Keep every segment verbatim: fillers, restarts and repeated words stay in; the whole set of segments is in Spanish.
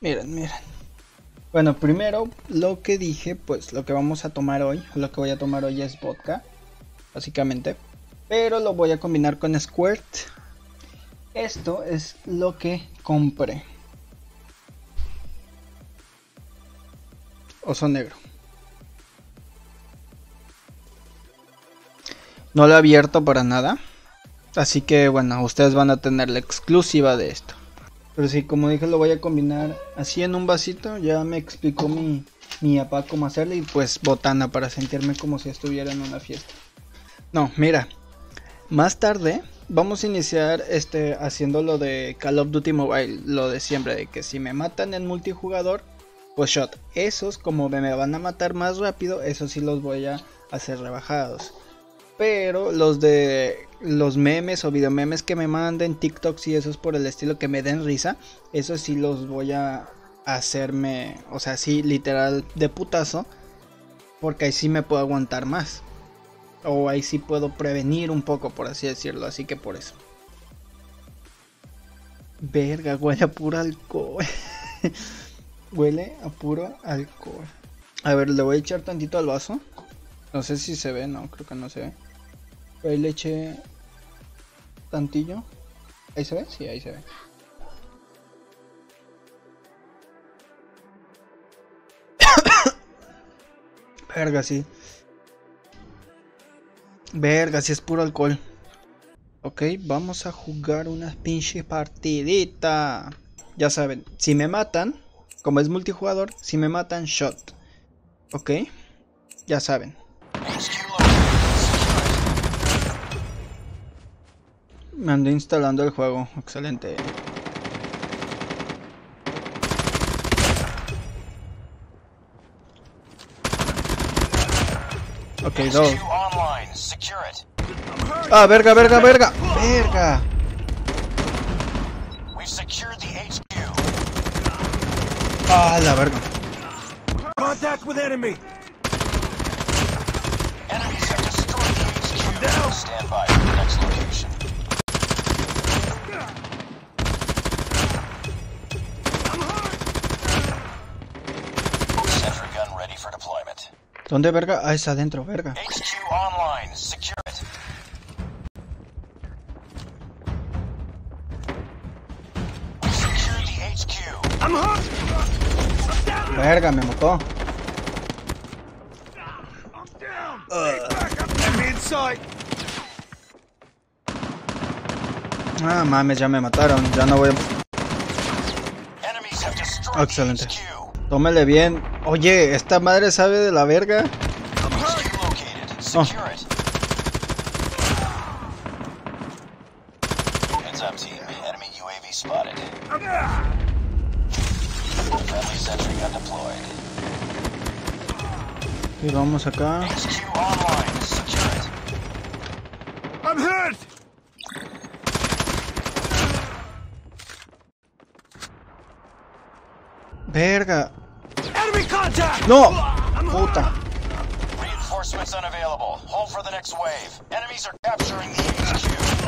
Miren, miren. Bueno, primero lo que dije, pues lo que vamos a tomar hoy, lo que voy a tomar hoy es vodka, básicamente. Pero lo voy a combinar con Squirt. Esto es lo que compré. Oso negro. No lo he abierto para nada. Así que bueno, ustedes van a tener la exclusiva de esto. Pero sí, como dije, lo voy a combinar así en un vasito. Ya me explicó mi, mi papá cómo hacerlo. Y pues botana para sentirme como si estuviera en una fiesta. No, mira. Más tarde vamos a iniciar este haciendo lo de Call of Duty Mobile. Lo de siempre, de que si me matan en multijugador, pues shot. Esos como me van a matar más rápido, esos sí los voy a hacer rebajados. Pero los de los memes o videomemes que me manden, TikToks y esos por el estilo que me den risa, esos sí los voy a hacerme, o sea, sí, literal de putazo. Porque ahí sí me puedo aguantar más. O ahí sí puedo prevenir un poco, por así decirlo. Así que por eso. Verga, huele a puro alcohol. Huele a puro alcohol. A ver, le voy a echar tantito al vaso. No sé si se ve, no, creo que no se ve. Ahí le eché tantillo. ¿Ahí se ve? Sí, ahí se ve. Verga, sí. Verga, sí es puro alcohol. Ok, vamos a jugar una pinche partidita. Ya saben, si me matan, como es multijugador, si me matan, shot. Ok, ya saben. Me ando instalando el juego, excelente. Ok, dos. Ah, verga, verga, verga, verga. Ah, la verga. Contact with enemy. Enemies have destroyed the H Q. Stand by for the next location. Sentry gun ready for deployment. ¿Dónde verga? Ah, es adentro, verga. H Q online. Secure it. We secured the H Q. I'm hurt. Verga, me mató. I'm down. Uh. Back up. Enemy in sight. Ah, mames, ya me mataron. Ya no voy a... Enemies have destroyed Excelente. the H Q. Tómele bien. Oye, esta madre sabe de la verga. H Q located. Secure it. Heads up, team. Enemy U A V spotted. Friendly sentry gun deployed. Y vamos acá. H Q online. Secure it. I'm hurt. Verga. Enemy contact. No. Puta. Reinforcements unavailable. Hold for the next wave. Enemies are capturing the H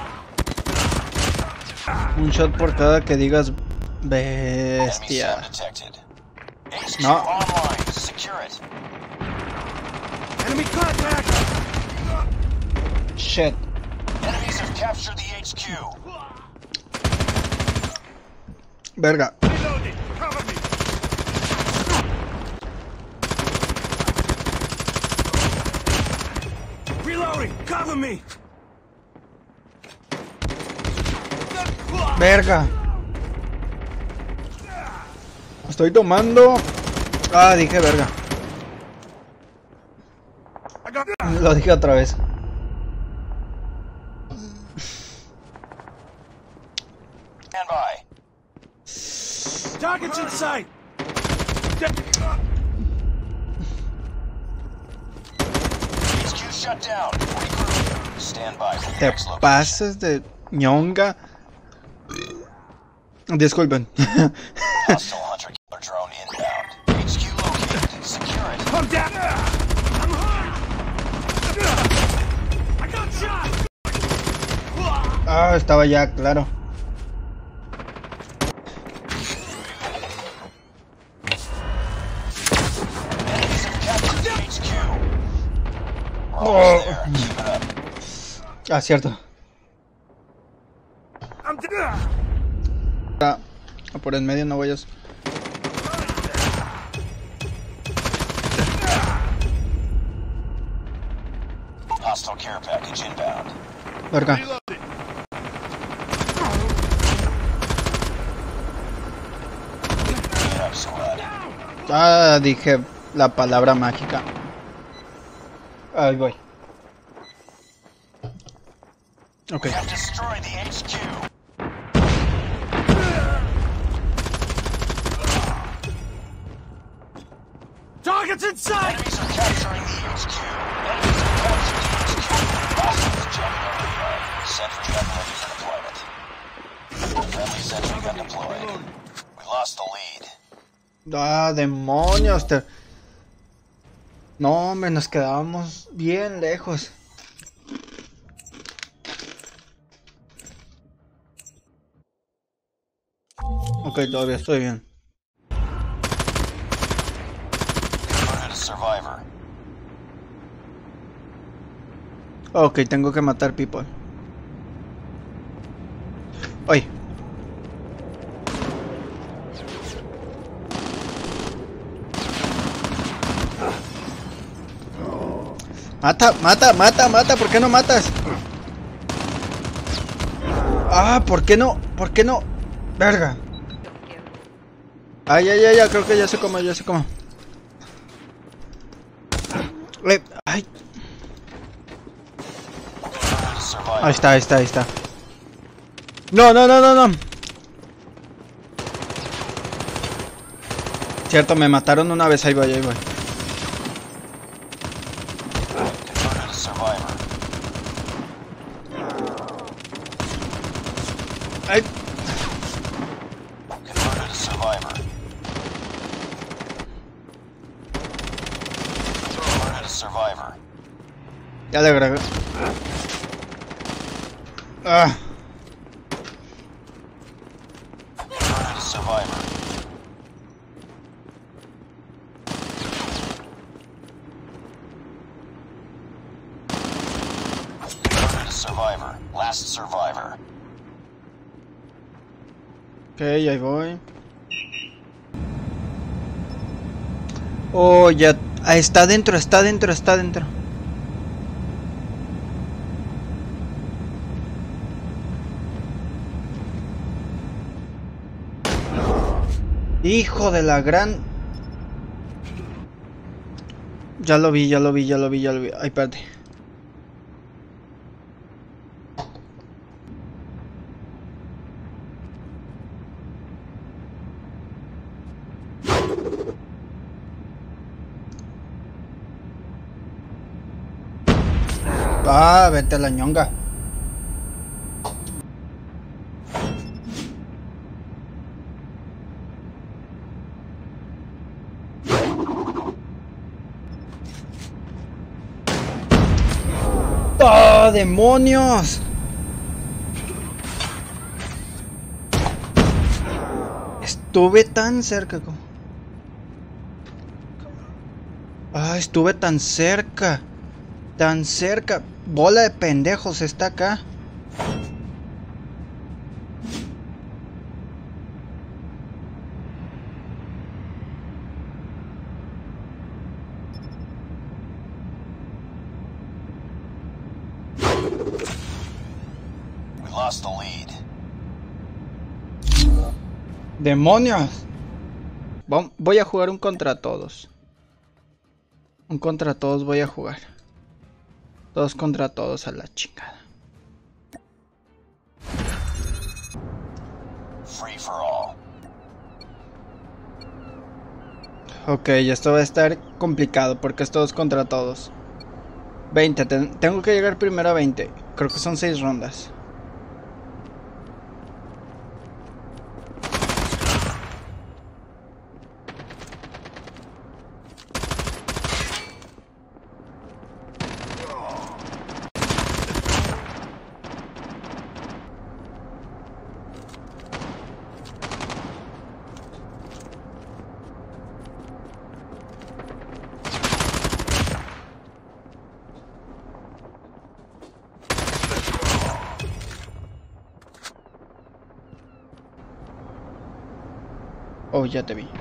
Q. Un shot por cada que digas Enemy bestia. SAM detected. H Q No. online. Secure it. Enemy contact. Shit. Enemies have captured the H Q. Verga. Reloading. Cover me. Reloading. Cover me. Verga. Estoy tomando. Ah, dije verga. I got. Lo dije otra vez. Stand by. Targets in sight. H Q shut down. Regroup. Stand by for the Te next location. pases de ñonga. Disculpen. Hostile hunter killer drone inbound. H Q located. Secure it. I'm down. I'm hurt. I got shot. Ah, estaba ya, claro. Almost there. Keep it up. Ah, cierto. I'm d- Ah, por en medio no vayas. Hostile care package inbound. Verga. Reloading. Get up, squad. Ah, dije la palabra mágica. Ahí voy. Ok. We have destroyed the H Q. Targets in sight! Enemies are capturing the H Q. Enemies are capturing the H Q. Hostiles jamming our radar. Sentry gun ready for deployment. Friendly sentry gun deployed. We lost the lead. Ah, demonios. Te... No, hombre, nos quedábamos bien lejos. Ok, todavía estoy bien. Converted a survivor. Ok, tengo que matar people. Ay. Mata, mata, mata, mata, ¿por qué no matas? Ah, ¿por qué no? ¿Por qué no? Verga. Ay, ay, ay, ay, creo que ya sé cómo, ya sé cómo. Eh, ay. Converted a survivor. Ahí está, ahí está, ahí está. No, no, no, no, no. Cierto, me mataron una vez, ahí voy, ahí voy. Converted a survivor. Ay. Converted a survivor. Converted a survivor. Ya le agregué. Ah. Converted a survivor. Converted a survivor. Last survivor. Ok, ahí voy. Oh, ya. Ah, está dentro, está dentro, está dentro. Hijo de la gran... Ya lo vi, ya lo vi, ya lo vi, ya lo vi. Ay, espérate. Ah, vete a la ñonga. ¡Ah, demonios! Estuve tan cerca. como- Ah, estuve tan cerca. Tan cerca. Bola de pendejos está acá. We lost the lead. ¡Demonios! Vam- Voy a jugar un contra todos. Un contra todos voy a jugar. Todos contra todos a la chingada. Free for all. Ok, esto va a estar complicado porque es todos contra todos. veinte, ten- tengo que llegar primero a veinte. Creo que son seis rondas. Oh, ya te vi.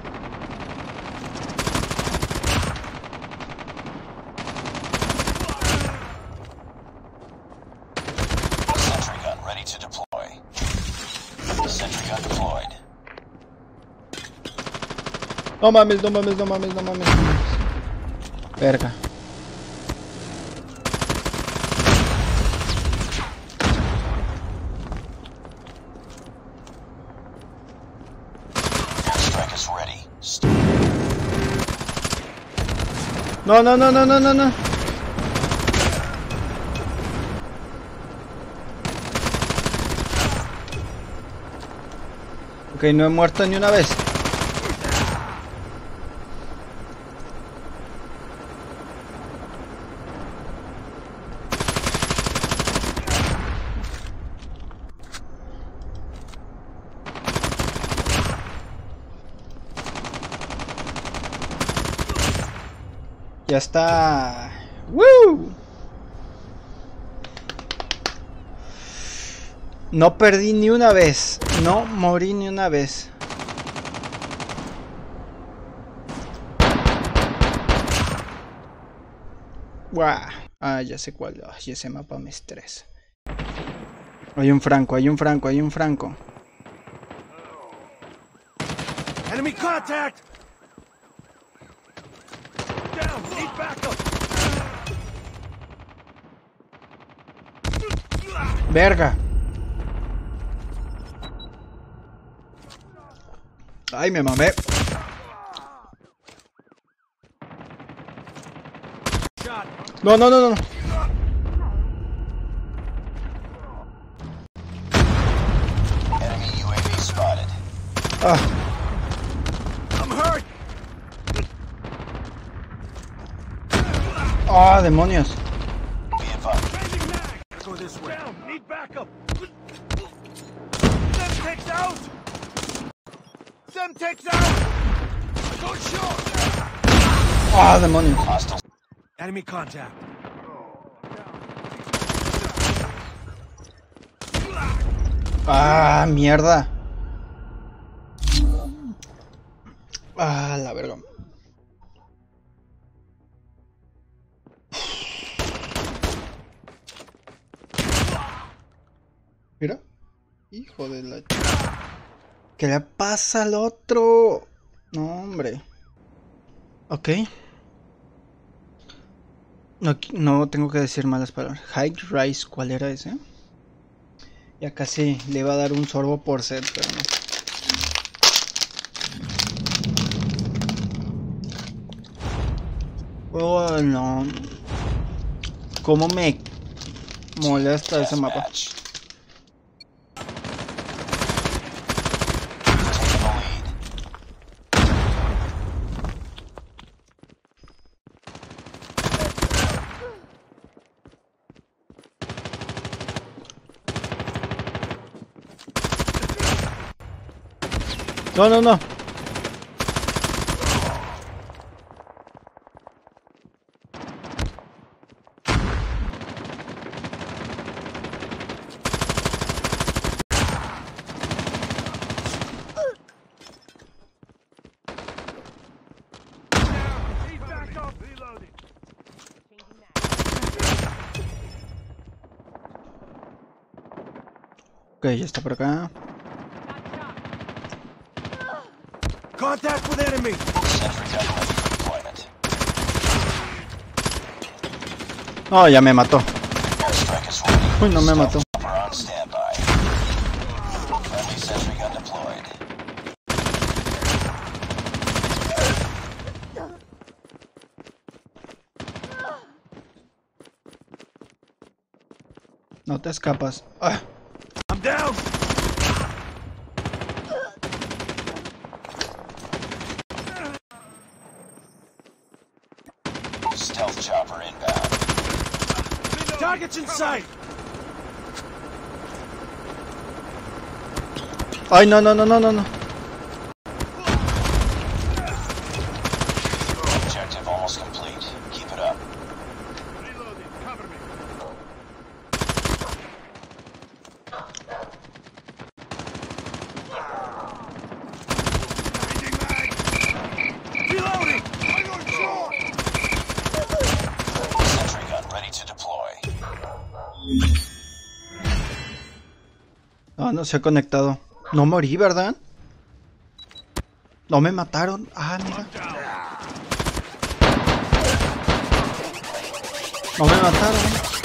Sentry gun ready to deploy. Sentry gun deployed. No mames, no mames, no mames, no mames. Verga. Airstrike is ready. No, no, no, no, no, no, no. Ok, no he muerto ni una vez. Ya está. ¡Woo! No perdí ni una vez. No morí ni una vez. ¡Guau! Ah, ya sé cuál. Ay, ese mapa me estresa. Hay un franco, hay un franco, hay un franco. Enemy contact! Down! Need backup! ¡Verga! ¡Ay, me mamé! Shot! No, no, no, no. Enemy U A V spotted. Ah, I'm hurt! ah, demonios. Be advised. Changing mag! Go this way. Down! Need backup! Them takes out! Them takes out! Go short! Ah, demonios. Hostile. Enemy contact! Ah, mierda. Ah, la verga. Mira. Hijo de la... ¿Qué le pasa al otro? No, hombre. Ok. No, no tengo que decir malas palabras. High Rise, ¿cuál era ese? Ya casi le iba a dar un sorbo por set, pero no. Oh, no. ¿Cómo me molesta ese mapa? Match. Taking the lead. No, no, no. Need backup! Reloading! Ok, ya está por acá. Contact with enemy! Sentry gun ready for deployment. No, ya me mató. Airstrike is ready. Uy, no me mató. Chopper on standby. Friendly sentry gun deployed. No te escapas. Ah. I'm down! Stealth chopper inbound. Targets in sight! Ay, no, no, no, no, no, no. Objective almost complete. Keep it up. Reloading, cover me. Ah, no se ha conectado. No morí, ¿verdad? No me mataron. Ah, mira. No me mataron.